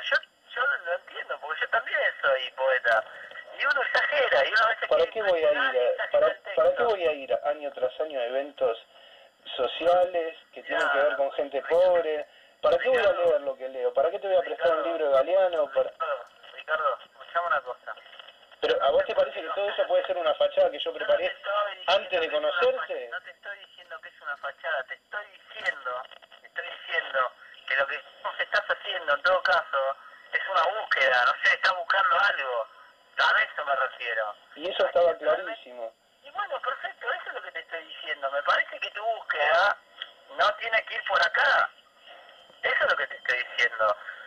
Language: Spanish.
yo lo entiendo, porque yo también soy poeta. Y uno exagera, y uno a veces ¿Para quiere qué voy a impresionar y ir exagera el para qué texto. voy a ir año tras año a eventos sociales que tienen que ver Claro. con gente pobre? ¿Para qué voy a Ricardo, leer lo que leo? ¿Para qué te voy a prestar un Ricardo, libro de Galeano? Ricardo, escuchame una cosa. Yo Pero ¿a no vos sé te por parece qué que no. todo eso puede ser una fachada que yo Yo no te preparé estoy antes diciendo de que es una fachada, conocerte? no te estoy diciendo que es una fachada, te estoy diciendo que lo que vos estás haciendo en todo caso es una búsqueda, no sé, estás buscando algo. A eso me refiero. Y eso A que estaba realmente. clarísimo. Y bueno, perfecto, eso es lo que te estoy diciendo. Me parece que tu búsqueda no tiene que ir por acá. Eso es lo que te estoy diciendo.